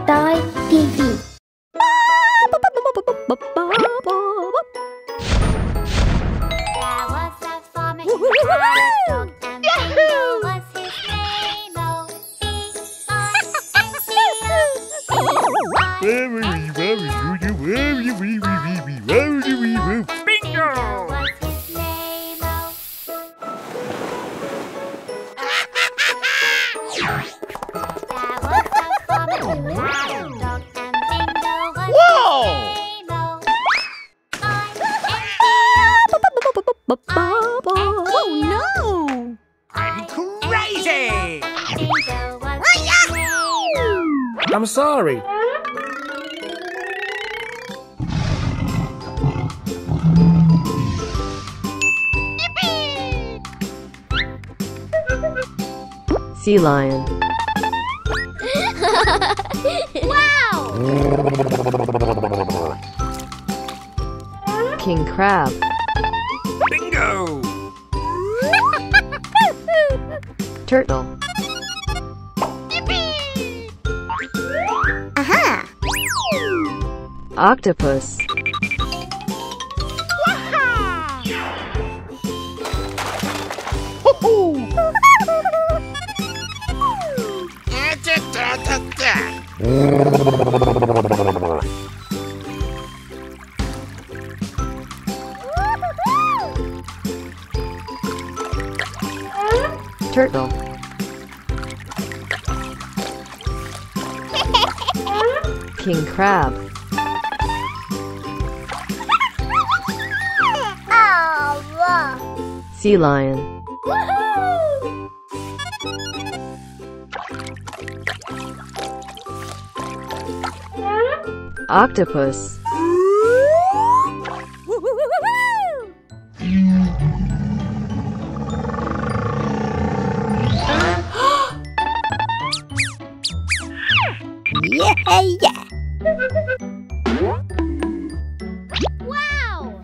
Toy TV. There was a farmer who had a dog, and Bingo was his name. Oh, B-I-N-G-O. Bingo was his name. Oh. There was a farmer who had a dog, and Bingo was his name. Oh, Oh no! I'm crazy! Bingo was his name. I'm sorry. Sea lion. Wow! King crab. Bingo! Turtle. Aha! Octopus. Turtle. King crab. Oh, Sea lion. Octopus. yeah! Wow!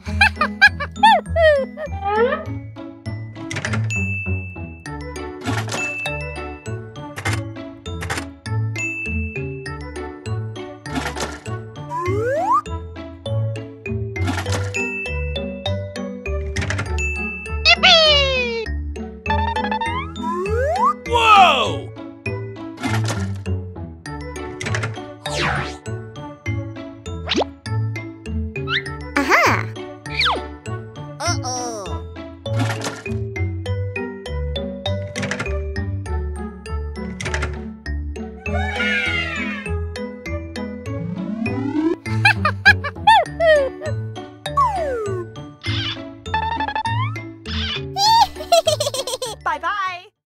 Whoa!